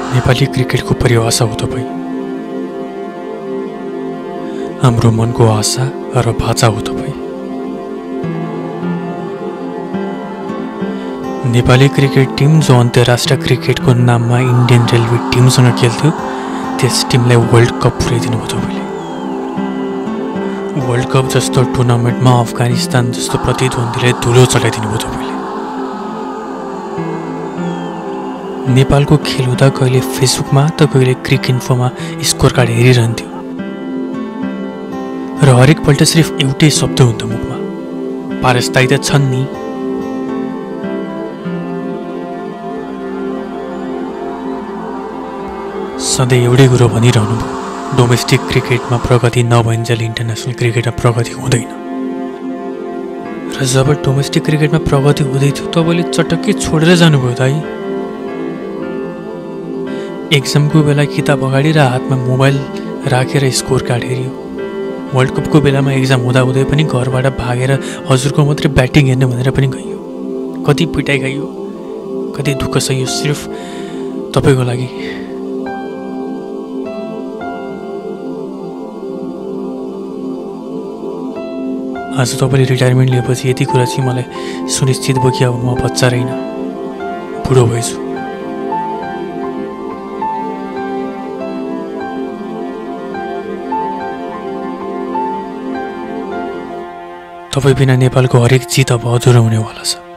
नेपाली क्रिकेटको परिभाषा हो तपाईँ, हाम्रो मनको आशा र भाषा हो तपाईँ। नेपाली क्रिकेट टिम जो अन्तर्राष्ट्रिय क्रिकेटको नाममा इन्डियन रेलवे टिमसँग खेल्थ्यो, त्यस टिमलाई वर्ल्ड कप पुर्याइदिनु भयो तपाईँले। वर्ल्ड कप जस्तो टुर्नामेन्टमा अफगानिस्तान जस्तो प्रतिद्वन्दीलाई धुलो चढाइदिनु भयो तपाईँले। नेपालको खेल हुँदा कहिले फेसबुकमा त कहिले क्रिक इन्फोमा स्कोर कार्ड हेरिरहन्थ्यो र हरेकपल्ट सिर्फ एउटै शब्द हुन्थ्यो मुखमा, पारस दाइ त छन् नि। सधैँ एउटै कुरो भनिरहनु भयो, डोमेस्टिक क्रिकेटमा प्रगति नभइन्जेल इन्टरनेसनल क्रिकेटमा प्रगति हुँदैन। र जब डोमेस्टिक क्रिकेटमा प्रगति हुँदै थियो तपाईँले चटक्कै छोडेर जानुभयो दाइ। एक्जामको बेला किताब अगाडि र हातमा मोबाइल राखेर स्कोर कार्ड हेरियो। वर्ल्ड कपको बेलामा एक्जाम हुँदै पनि घरबाट भागेर हजुरको मात्रै ब्याटिङ हेर्ने भनेर पनि गइयो। कति पिटाइ खाइयो, कति दुःख सहियो सिर्फ तपाईँको लागि। आज तपाईँले रिटायरमेन्ट लिएपछि यति कुरा चाहिँ मलाई सुनिश्चित भयो कि अब म बच्चा रहेन, बुढो भएछु। तपाईँ बिना नेपालको हरेक जित अब अधुरो हुनेवाला छ।